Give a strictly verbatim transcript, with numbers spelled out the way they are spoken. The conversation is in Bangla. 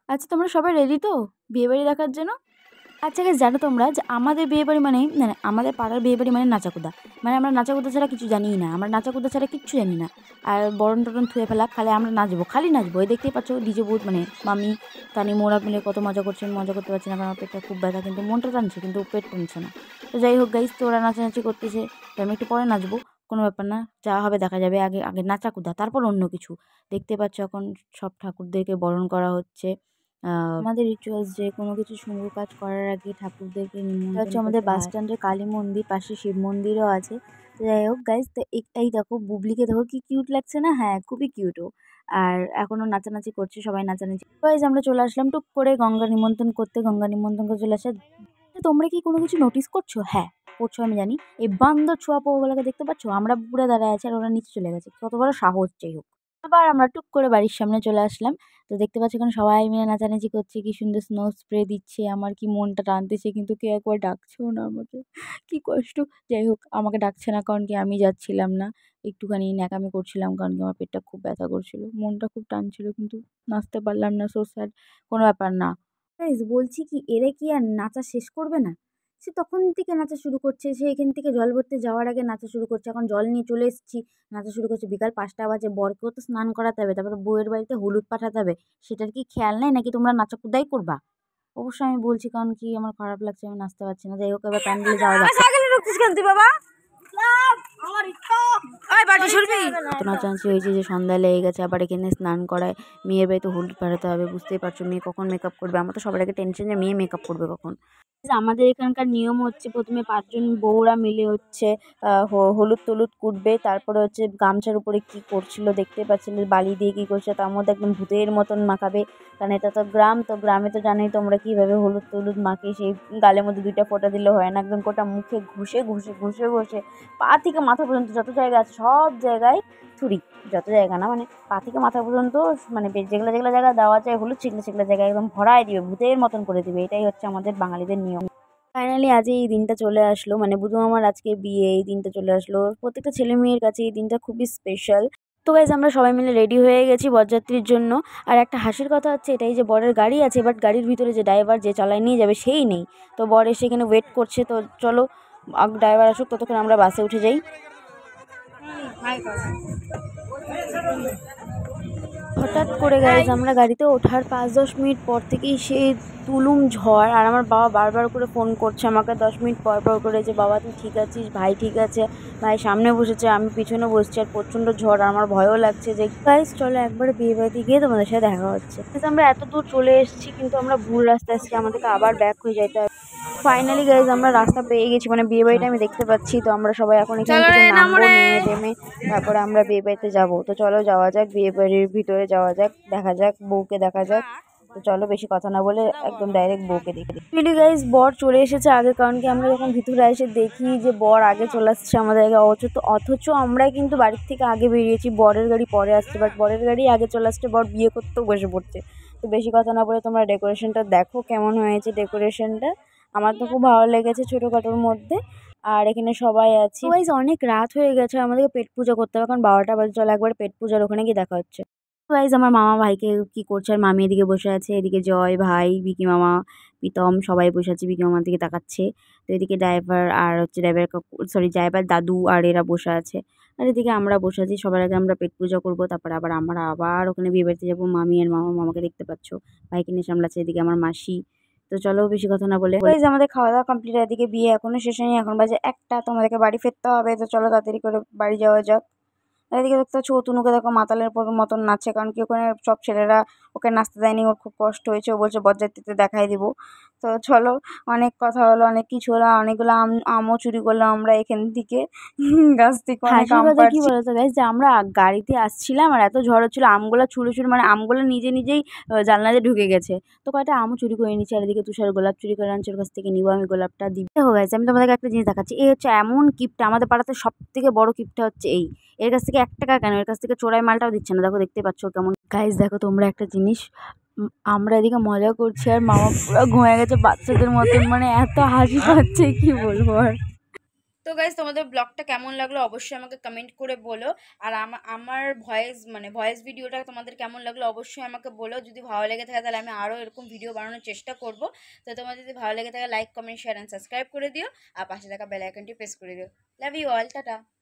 আচ্ছা তোমরা সবাই রেডি তো বিয়েবাড়ি দেখার জন্য? আচ্ছা গাইস, জানো তোমরা যে আমাদের বিয়েবাড়ি মানে না না আমাদের পাড়ার বিয়েবাড়ি মানে নাচাকুদা। মানে আমরা নাচাকুদা ছাড়া কিছু জানিই না। আমরা নাচাকুদা ছাড়া কিচ্ছু জানি না। আর বরণ টরণ থুয়ে ফেলা, খালি আমরা নাচবো, খালি নাচবো। এই দেখতেই পাচ্ছ ডিজে বহুত, মানে মামি তানি মোরা মিলে কত মজা করছে। আমি মজা করতে পারছি না কারণ আমার পেটটা খুব ব্যথা, কিন্তু মনটা টানছে কিন্তু পেট টানছে না। তো যাই হোক গাইস, তো ওরা নাচানাচি করতেছে, তো আমি একটু পরে নাচবো। কোনো ব্যাপার না, যা হবে দেখা যাবে। আগে আগে নাচাকুদা, তারপর অন্য কিছু। দেখতে পাচ্ছ এখন সব ঠাকুরদেরকে বরণ করা হচ্ছে। আমাদের রিচুয়ালস যে কোনো কিছু শুভ কাজ করার আগে ঠাকুরদেরকে নিমন্ত্রণ হচ্ছে। আমাদের বাস স্ট্যান্ডের কালী মন্দির, পাশে শিব মন্দিরও আছে। তো যাই হোক গাইজ, তো এই দেখো বুবলিকে দেখো কি কিউট লাগছে না? হ্যাঁ, খুবই কিউট ও। আর এখনও নাচানাচি করছে, সবাই নাচানাচি। গাইজ আমরা চলে আসলাম টুক করে গঙ্গা নিমন্ত্রণ করতে। গঙ্গা নিমন্ত্রণ করে চলে আসা। তোমরা কি কোনো কিছু নোটিস করছো? হ্যাঁ করছো, আমি জানি। এই বান্দর ছোঁয়া পোয়াগুলোকে দেখতে পাচ্ছ? আমরা পুরো দাঁড়ায় আছি আর ওরা নিচে চলে গেছে। কত বড় সাহস! যাই হোক, আবার আমরা টুক করে বাড়ির সামনে চলে আসলাম। তো দেখতে পাচ্ছ এখানে সবাই মিলে নাচানাচি করছে, কি সুন্দর স্নো স্প্রে দিচ্ছে। আমার কি মনটা টানতেছে, কিন্তু কেউ একবার ডাকছেও না আমাকে, কি কষ্ট। যাই হোক, আমাকে ডাকছে না কারণ কি আমি যাচ্ছিলাম না, একটুখানি ন্যাকামি করছিলাম কারণ কি আমার পেটটা খুব ব্যথা করছিল, মনটা খুব টানছিল, কিন্তু নাচতে পারলাম না। So sad. কোনো ব্যাপার না গাইজ, বলছি কি এরা কি আর নাচা শেষ করবে না? সে তখন থেকে নাচা শুরু করছে, সে এখান থেকে জল ভরতে যাওয়ার আগে নাচা শুরু করছে। এখন জল নিয়ে চলে এসেছি, নাচা শুরু করছে। বিকাল পাঁচটা বাজে, বরকেও তো স্নান করাতে হবে, তারপরে বউয়ের বাড়িতে হলুদ পাঠাতে হবে। সেটার কি খেয়াল নেই নাকি তোমরা নাচাকুদাই করবা? অবশ্যই আমি বলছি কারণ কি আমার খারাপ লাগছে, আমি নাচতে পারছি না। যাই হোক, এবার প্যান্ডেলে যাওয়া যাক। নাচানাচি হয়েছে যে সন্ধ্যা লেগে গেছে, আবার এখানে স্নান করায়, মেয়ের বাড়িতে হলুদ পাঠাতে হবে। বুঝতেই পারছো মেয়ে কখন মেকআপ করবে। আমার তো সবার আগে টেনশন যে মেয়ে মেকআপ করবে কখন। আমাদের এখানকার নিয়ম হচ্ছে প্রথমে পাঁচজন বউরা মিলে হচ্ছে হলুদ টলুদ কুটবে, তারপরে হচ্ছে গামছার উপরে কি করছিল দেখতে পাচ্ছিলে, বালি দিয়ে কি করছে, তার মধ্যে একদম ভূতের মতন মাখাবে। কারণ এটা তো গ্রাম, তো গ্রামে তো জানোই তোমরা কীভাবে হলুদ টলুদ মাখিয়ে, সেই গালের মধ্যে দুইটা ফোঁটা দিলে হয় না, একদম গোটা মুখে ঘষে ঘষে ঘষে ঘষে পা থেকে মাথা পর্যন্ত যত জায়গা আছে সব জায়গায় ছুরি, যত জায়গা না মানে পা থেকে মাথা পর্যন্ত, মানে যেগুলো যেগুলো জায়গায় দেওয়া যায় হলুদ, সেগুলো সেগুলো জায়গায় একদম ভরায় দিবে, ভূতের মতন করে দিবে। এটাই হচ্ছে আমাদের বাঙালিদের নিয়ম। ফাইনালি আজ এই দিনটা চলে আসলো, মানে বুধু আমার আজকে বিয়ে, এই দিনটা চলে আসলো। প্রত্যেকটা ছেলে মেয়ের কাছে এই দিনটা খুবই স্পেশাল। তো গাইজ আমরা সবাই মিলে রেডি হয়ে গেছি বরযাত্রীর জন্য। আর একটা হাসির কথা হচ্ছে এটাই যে বরের গাড়ি আছে, বাট গাড়ির ভিতরে যে ড্রাইভার যে চালায় নিয়ে যাবে সেই নেই। তো বর এসে এখানে ওয়েট করছে, তো চলো ড্রাইভার আসুক, ততক্ষণ আমরা বাসে উঠে যাই। হঠাৎ করে গাইজ আমরা গাড়িতে ওঠার পাঁচ দশ মিনিট পর থেকেই সেই তুলুম ঝড়। আর আমার বাবা বারবার করে ফোন করছে আমাকে দশ মিনিট পর পর করে যে বাবা তুই ঠিক আছিস, ভাই ঠিক আছে। ভাই সামনে বসেছে, আমি পিছনে বসছি, আর প্রচণ্ড ঝড়, আর আমার ভয়ও লাগছে। যে গাইজ চলো একবারে বিয়ে বাড়িতে গিয়ে তোমাদের সাথে দেখা হচ্ছে। আমরা এত দূর চলে এসেছি কিন্তু আমরা ভুল রাস্তায় এসেছি, আমাদেরকে আবার ব্যাক হয়ে যেতে হবে। ফাইনালি গাইজ আমরা রাস্তা পেয়ে গেছি, মানে বিয়ে বাড়িটা আমি দেখতে পাচ্ছি। তো আমরা সবাই এখন এখান থেকে নামবো, নেমে টেমে তারপরে আমরা বিয়ে বাড়িতে যাবো। তো চলো যাওয়া যাক, বিয়ে বাড়ির ভিতরে যাওয়া যাক, দেখা যাক বউকে দেখা যাক। তো চলো বেশি কথা না বলে একদম ডাইরেক্ট বউকে দেখে দিই। রিয়েলি গাইজ বর চলে এসেছে আগে, কারণ কি আমরা যখন ভিতরে এসে দেখি যে বর আগে চলে আসছে আমাদের আগে, অথচ অথচ আমরা কিন্তু বাড়ির থেকে আগে বেরিয়েছি, বরের গাড়ি পরে আসছে, বাট বরের গাড়ি আগে চলে আসছে, বর বিয়ে করতেও বসে পড়ছে। তো বেশি কথা না বলে তোমরা ডেকোরেশনটা দেখো কেমন হয়েছে। ডেকোরেশনটা আমার তো খুব ভালো লেগেছে, ছোটোখাটোর মধ্যে। আর এখানে সবাই আছে। গাইজ অনেক রাত হয়ে গেছে, আমাদেরকে পেট পূজা করতে হবে, কারণ বারোটা বাজে। চলো একবার পেট পূজার ওখানে গিয়ে দেখা হচ্ছে। গাইজ আমার মামা ভাইকে কি করছে, আর মামি এদিকে বসে আছে, এদিকে জয় ভাই, বিকি মামা, প্রীতম সবাই বসে আছে, বিকি মামার দিকে তাকাচ্ছে। তো এদিকে ড্রাইভার আর হচ্ছে ড্রাইভার সরি ড্রাইভার দাদু আর এরা বসে আছে। আর এদিকে আমরা বসে আছি। সবার আগে আমরা পেট পূজা করবো, তারপর আবার আমরা আবার ওখানে বিয়ে বাড়িতে যাবো। মামি আর মামা, মামাকে দেখতে পাচ্ছ, ভাইকে নিয়ে সামলাচ্ছে, এদিকে আমার মাসি। তো চলো বেশি কথা না বলে গাইজ আমাদের খাওয়া দাওয়া কমপ্লিট। এদিকে বিয়ে এখনো শেষ হয়নি, এখন বাজে একটা, তোমাদেরকে বাড়ি ফিরতে হবে। তো চলো তাড়াতাড়ি করে বাড়ি যাওয়া যাক। এদিকে দেখতে পাচ্ছ অতনুকে দেখো মাতালের মতন নাচছে, কারণ কি ওখানে সব ছেলেরা ওকে নাচতে দেয়নি, ওর খুব কষ্ট হয়েছে, ও বলছে বরযাত্রীতে দেখাই দিব। তো চলো, অনেক কথা হলো, অনেক কিছু হলো, অনেকগুলো আম আমও চুরি করলাম আমরা এখান থেকে, গাছ থেকে অনেক আম পাড়ছি। কি বলতো গাইজ যে আমরা গাড়িতে আসছিলাম আর এত ঝড় হচ্ছিল, আমগুলো ছুঁড়ে ছুঁড়ে, মানে আমগুলো নিজে নিজেই জানলা দিয়ে ঢুকে গেছে। তো কয়টা আমও চুরি করে নিচ্ছি। আর এদিকে তুষার গোলাপ চুরি করে আনছে, ওর কাছ থেকে নিবো আমি গোলাপটা দিবে। দেখো গাইজ আমি তোমাদেরকে একটা জিনিস দেখাচ্ছি, এই হচ্ছে এমন কিপটা, আমাদের পাড়াতে সব থেকে বড় কিপটা হচ্ছে এই। এর কাছ থেকে এক টাকা কেন, এর কাছ থেকে চোরাই মালটাও দিচ্ছে না। দেখো দেখতে পাচ্ছ কেমন। গাইজ দেখো তোমরা একটা জিনিস, আমরা এদিকে মজা করছি আর মামা পুরো ঘুমিয়ে গেছে বাচ্চাদের মতন, মানে এত হাসি পাচ্ছে কি বলবো আর। তো গাইজ তোমাদের ব্লগটা কেমন লাগলো অবশ্যই আমাকে কমেন্ট করে বলো। আর আমার ভয়েস মানে ভয়েস ভিডিওটা তোমাদের কেমন লাগলো অবশ্যই আমাকে বলো। যদি ভালো লেগে থাকে তাহলে আমি আরও এরকম ভিডিও বানানোর চেষ্টা করব। তো তোমাদের যদি ভালো লেগে থাকে like comment share and subscribe করে দিও, আর পাশে থাকা বেল আইকনটি প্রেস করে দিও। Love you all, tata.